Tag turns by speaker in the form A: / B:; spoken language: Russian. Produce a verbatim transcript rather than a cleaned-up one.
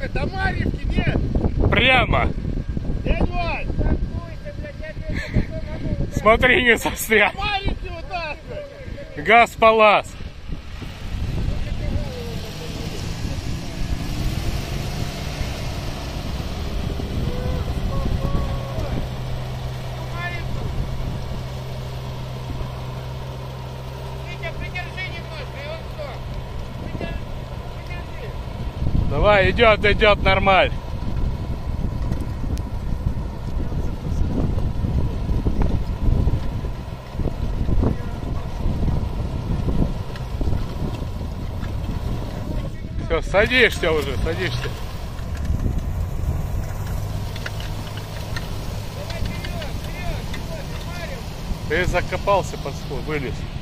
A: Тихо, до Марьевки нет.
B: Прямо.
A: Дядь Вань.
B: Смотри, не застрял.
A: До Марьевки вытаскивай.
B: Газ палас. Давай, идет, идет, нормально. Все, садишься уже, садишься. Ты закопался под стол, вылез.